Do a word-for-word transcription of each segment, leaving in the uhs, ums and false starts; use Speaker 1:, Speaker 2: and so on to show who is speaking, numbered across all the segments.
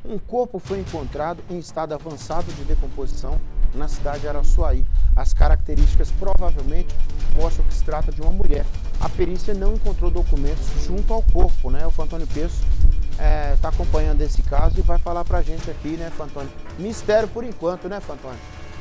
Speaker 1: Um corpo foi encontrado em estado avançado de decomposição na cidade de Araçuaí. As características provavelmente mostram que se trata de uma mulher. A perícia não encontrou documentos junto ao corpo, né? O Fantônio Peço está é, acompanhando esse caso e vai falar pra gente aqui, né, Fantônio? Mistério por enquanto, né, Fantônio?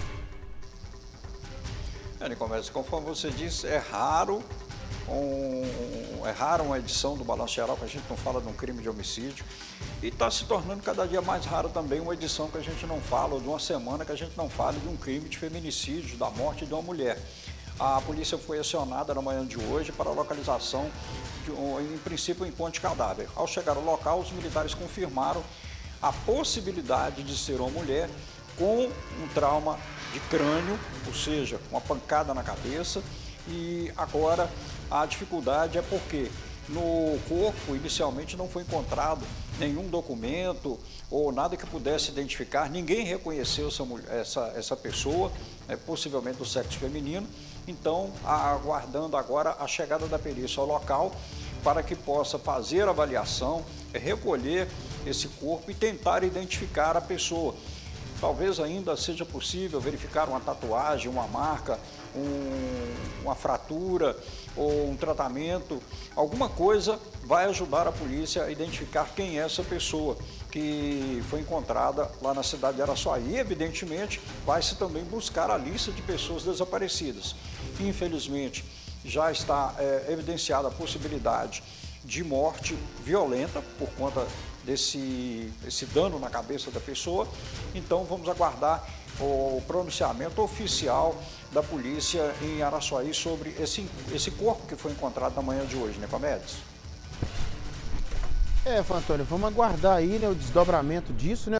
Speaker 2: É, Nicomedes, conforme você disse, é raro, um, é raro uma edição do Balanço Geral que a gente não fala de um crime de homicídio, e está se tornando cada dia mais raro também uma edição que a gente não fala, ou de uma semana que a gente não fala de um crime de feminicídio, da morte de uma mulher. A polícia foi acionada na manhã de hoje para a localização, de, em princípio, em ponte cadáver. Ao chegar ao local, os militares confirmaram a possibilidade de ser uma mulher com um trauma de crânio, ou seja, uma pancada na cabeça, e agora a dificuldade é porque no corpo inicialmente não foi encontrado nenhum documento ou nada que pudesse identificar, ninguém reconheceu essa, essa, essa pessoa, é, possivelmente do sexo feminino, então aguardando agora a chegada da perícia ao local para que possa fazer a avaliação, recolher esse corpo e tentar identificar a pessoa. Talvez ainda seja possível verificar uma tatuagem, uma marca, um, uma fratura ou um tratamento. Alguma coisa vai ajudar a polícia a identificar quem é essa pessoa que foi encontrada lá na cidade de Araçuaí. E, evidentemente, vai-se também buscar a lista de pessoas desaparecidas. Infelizmente, já está é, evidenciada a possibilidade de morte violenta por conta desse esse dano na cabeça da pessoa. Então vamos aguardar o pronunciamento oficial da polícia em Araçuaí sobre esse, esse corpo que foi encontrado na manhã de hoje, né, Nicomedes?
Speaker 1: É, Fantônio, vamos aguardar aí, né, o desdobramento disso, né?